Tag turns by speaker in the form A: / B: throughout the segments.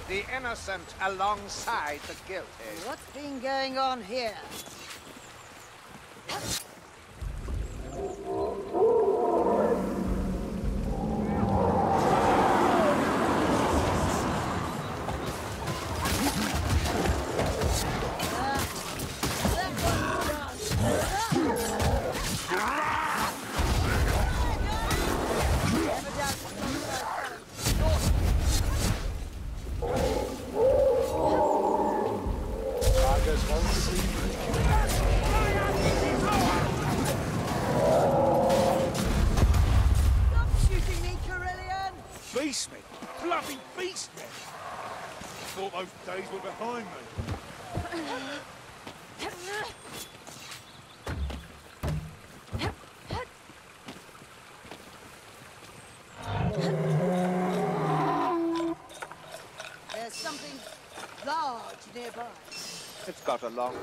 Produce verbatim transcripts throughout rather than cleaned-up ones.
A: The innocent alongside the guilty.
B: What's been going on here?
C: Beastmen! Bloody beastmen! Thought those days were behind me.
B: There's something large nearby.
A: It's got a long...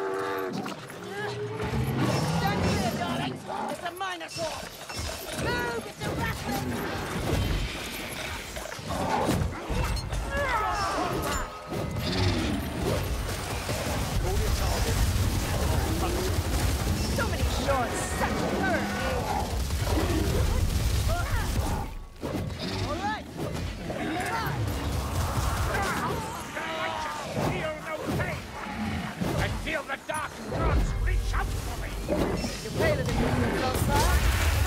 B: Stand here, darlings! It's a Minotaur! Move! It's a rattling! So many shorts, such hurt! All right!
C: Feel no pain! I feel the dark gods reach out for me!
B: You're paler than you so far.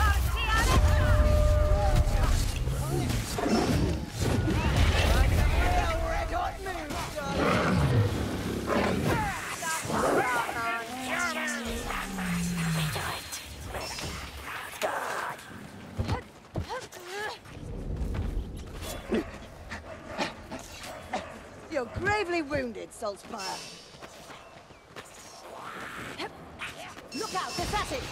B: You're gravely wounded, Saltzpyre. Look out, assassin!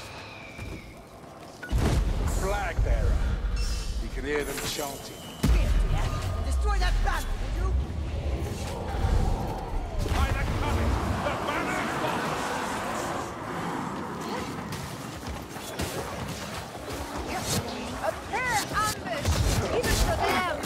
C: Flag bearer. You can hear them chanting.
B: Destroy that banner, would you?
C: By the coming, the banner falls!
B: A prayer ambush, even for them!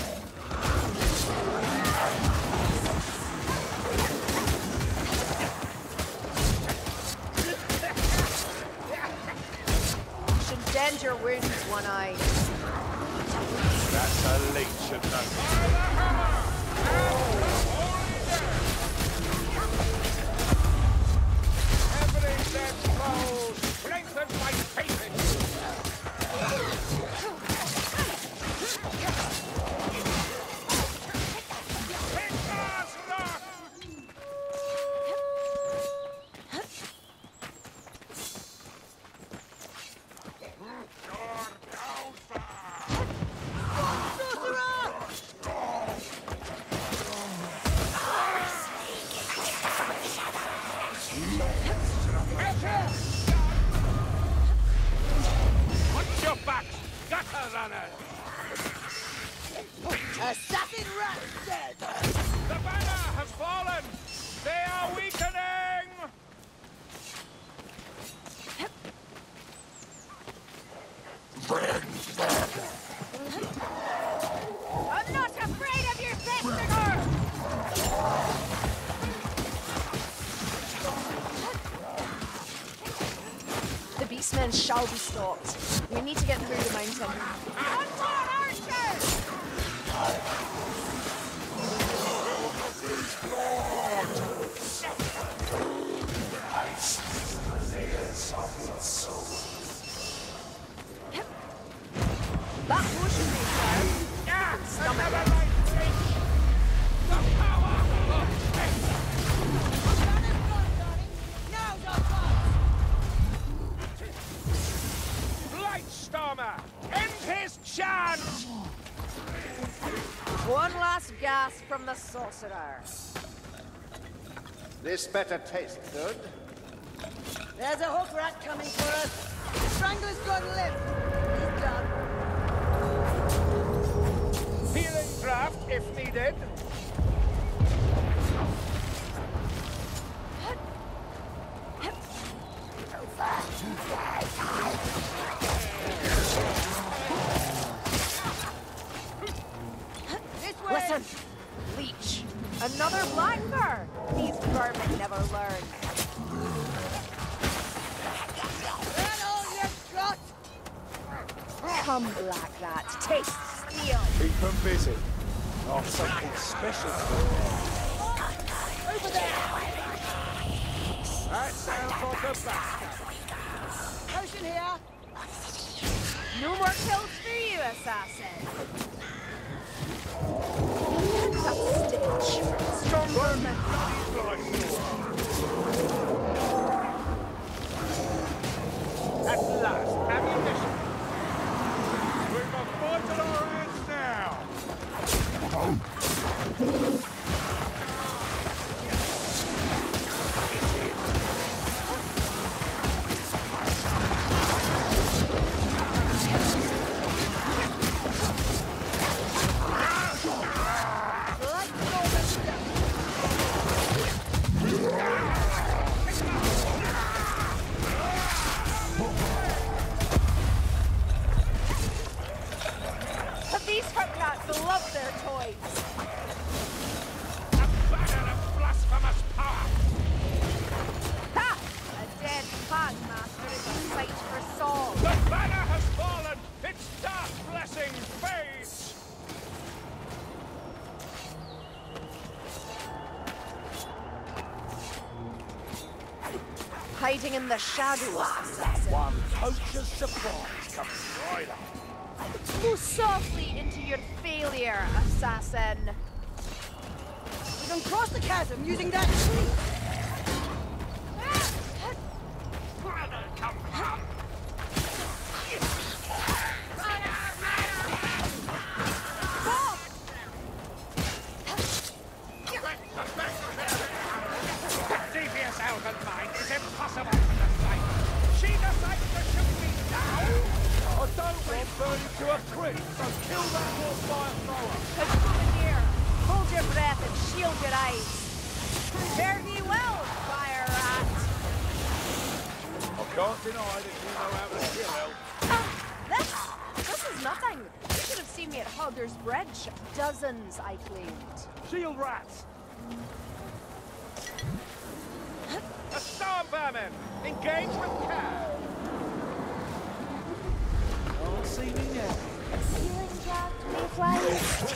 B: Should bend your wounds, One-Eye.
C: That's a leech of no.
A: Every dead foe strengthens my faith in you.
C: Watch your back, gutter runner!
B: Assassin rat dead!
C: The banner has fallen! They are weakening!
B: I'm not afraid of your Vestergaard! The beastmen shall be stopped. We need to get through the mountain. On board, archers! That motion may serve.
C: Yeah,
B: Stomach.
C: another light reach! The power of faith!
B: Now,
C: Blightstormer! End his chance!
B: one last gasp from the sorcerer.
A: This better taste good.
B: There's a hook rat coming for us. Strangler's got limp. He's done.
A: Healing draft if needed.
B: Listen, speech. Another blackbird. These vermin never learn.
D: That all you got?
B: Come, Black Rat, taste steel.
C: Keep them busy. Oh, something special.
D: Over there!
A: That sounds like a bastard.
D: Potion here!
B: No more kills for you, assassin. That stench. Strong vermin.
A: At last, ammunition. We've got fight at our hands now.
B: But these Hurkrats love their toys.
A: A banner of blasphemous power.
B: Ha! A dead pag master is a sight for Saul.
A: The banner has fallen. Its dark blessing fades.
B: Hiding in the shadows, assassin.
C: One poacher's surprise comes right up.
B: Move softly into your failure, assassin.
D: We can cross the chasm using that tree!
A: Devious elven mind is impossible for the sight. She decides to shoot me now.
C: I don't want burning to a crisp, so kill that wolf fire thrower.
B: Commandeer, hold your breath and shield your eyes. Fare thee well, fire rat.
C: I can't deny that you know how to kill elf.
B: Ah, this, this is nothing. You should have seen me at Hogger's Bridge. Dozens, I claimed.
C: Shield rats!
A: A storm vermin. Engage with care.
C: Can't see me now.
B: Feeling trapped, mayflies?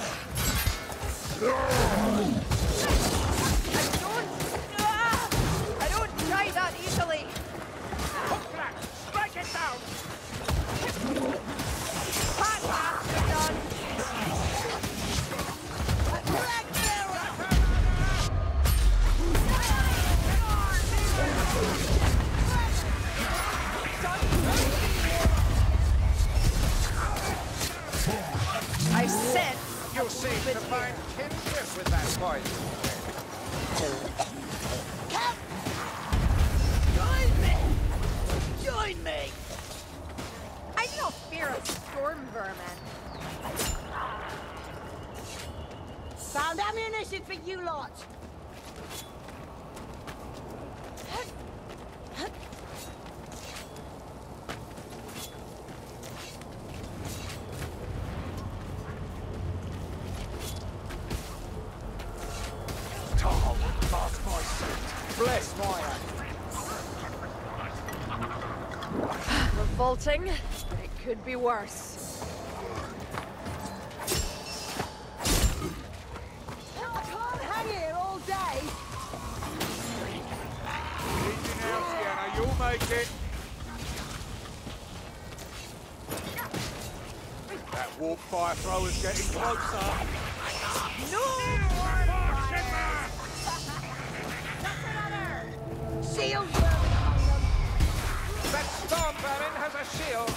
B: I don't... Ah, I don't die that easily.
A: Hook black. Strike it down.
B: Hot bastard done. I said
A: You seem to find kinship with that voice.
D: Come! Join me! Join me!
B: I do not fear of storm vermin.
D: Found ammunition for you lot!
C: Tom, pass my seat. Bless my hand.
B: Revolting, but it could be worse.
D: I can't hang here all day!
A: Easy now, Sienna. You'll make it.
C: That warp fire thrower's getting closer.
B: No!
D: Shield vermin among them!
A: That storm vermin has a shield.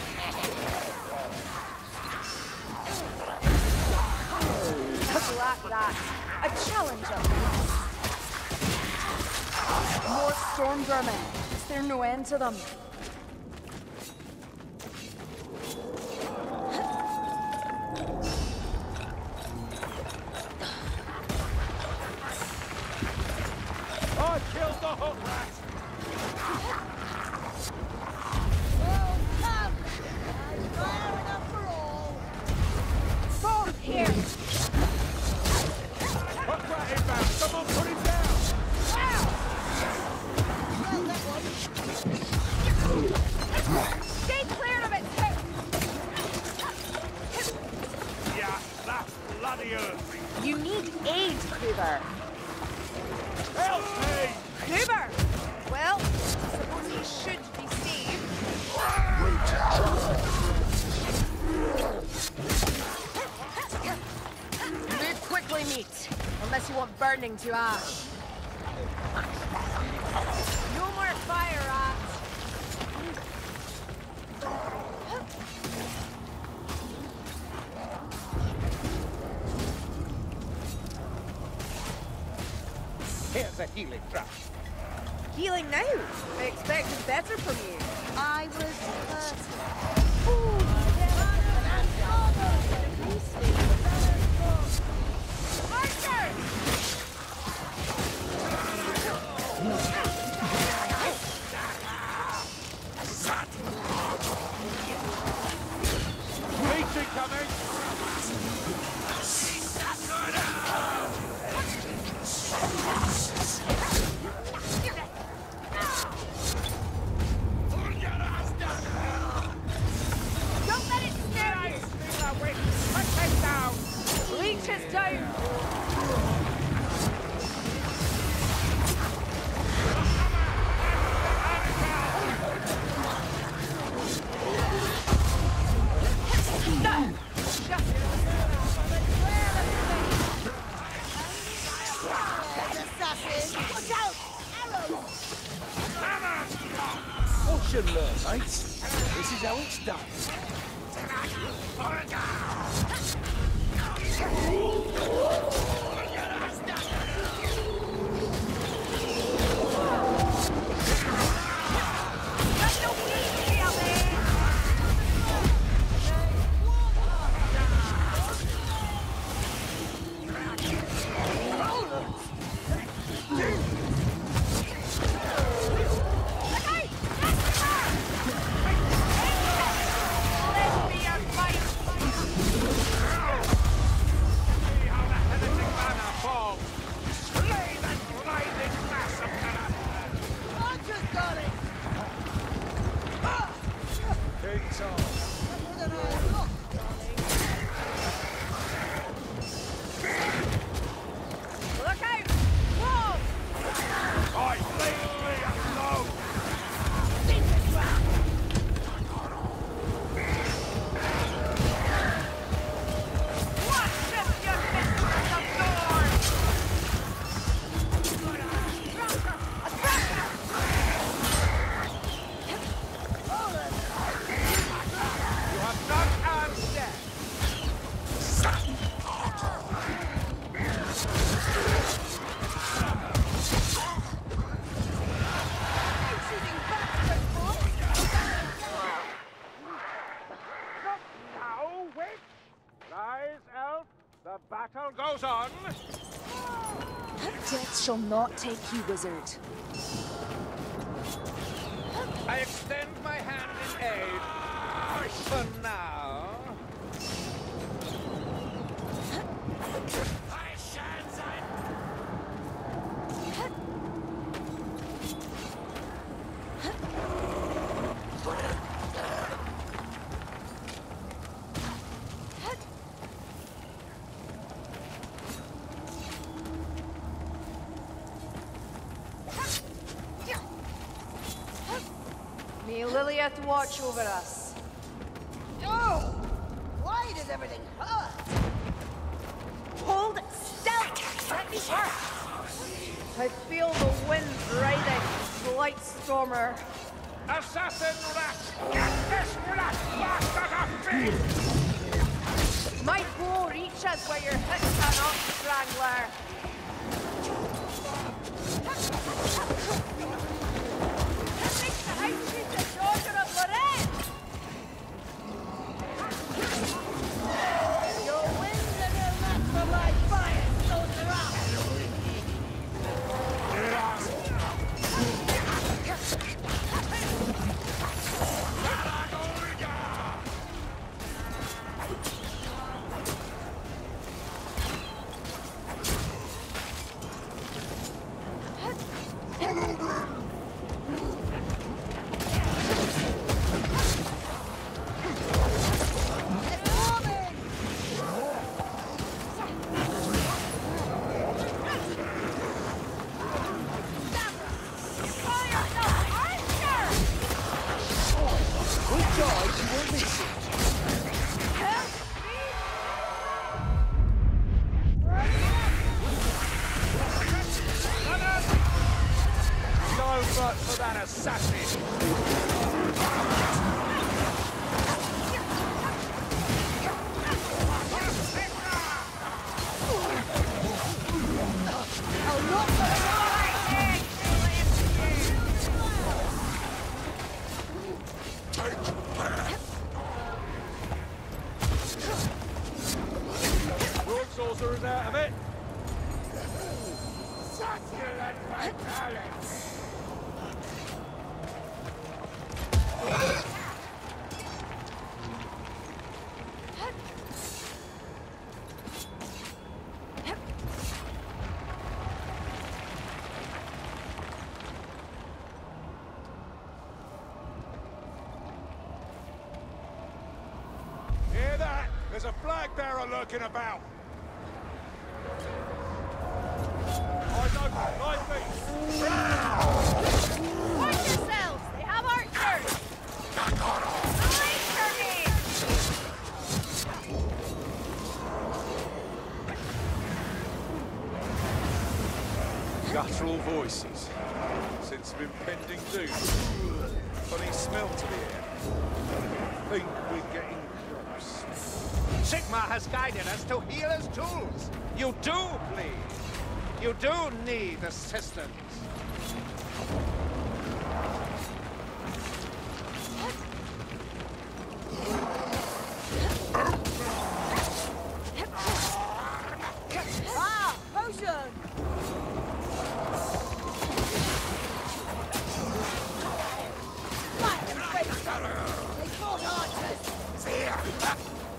B: Black Rat, a challenger. More storm vermin. Is there no end to them?
C: I killed the hook rat.
D: Oh, come! There's fire enough for all!
B: Storm here!
C: the earth.
B: You need aid, Kruber.
C: Help me!
B: Kruber! Well, suppose he should be saved. Move quickly, meat. Unless you want burning to ash. No more fire, rats.
A: Here's a healing drop.
B: Healing now. I expected better from you.
D: I was hurt.
C: Meeting coming!
B: Don't let it snare you.
A: Put him down!
B: Leech is down.
D: Watch out! Arrows!
A: Watch and learn, mates. This is how it's done. The battle goes on.
B: Death shall not take you, wizard.
A: I extend my hand in aid. For now.
B: May Lilith watch over us.
D: Oh! Why does everything hurt?
B: Hold still! Let me hurt! I feel the wind riding, Blight Stormer.
A: Assassin rat! Get this rat bastard of feet!
B: My bow reaches where your hips cannot, Strangler.
D: Your winds and your match for my fire, soldier out!
C: Follow me!
A: assassin!
D: I'll not
A: Broad sorcerer's out of it. Hear that? There's a flag bearer lurking about. Eyes open, nine feet.
B: Watch yourselves! They have archers! Away from me!
A: Guttural voices. Sense of impending doom. Funny smell to the air. Think we're getting close. Sigma has guided us to healer's tools. You do, please. You do need assistance.
D: Ah! Potion! Fire and face! They fought archers!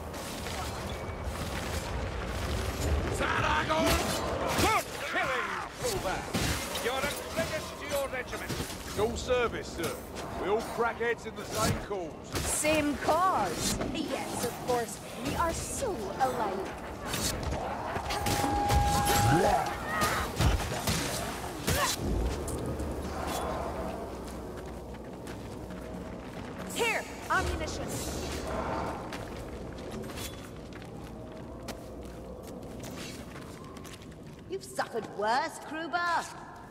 A: Good killing, Hoover. You're a credit to your regiment. Full service, sir. We all crack heads in the same cause.
B: Same cause. Yes, of course. We are so alike. Here, ammunition.
D: You've suffered worse, Kruber.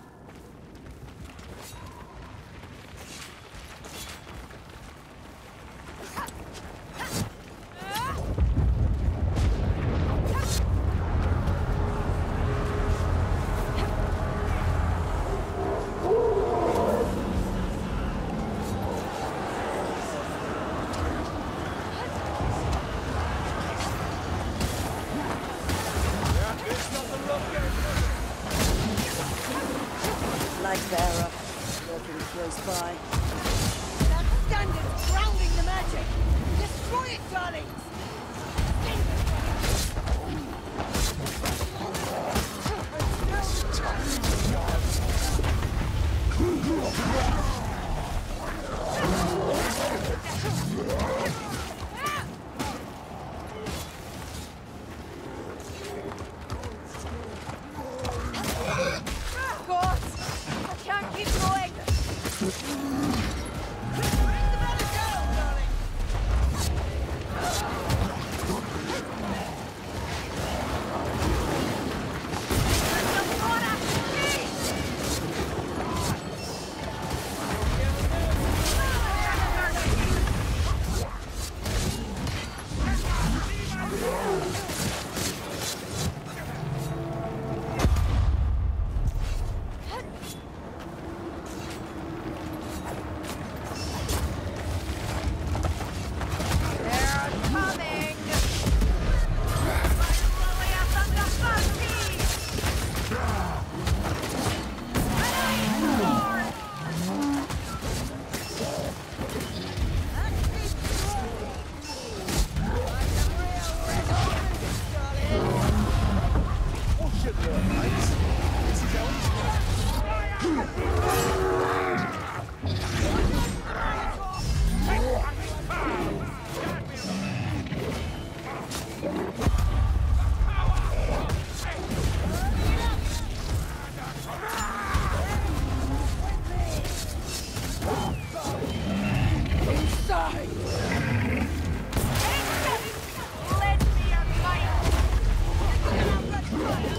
D: Flag bearer, lurking close by. That standard's grounding the magic! Destroy it, darlings!
B: God! I can't keep going!
D: Ring the bell down, darling!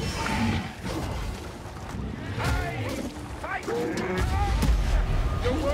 A: Your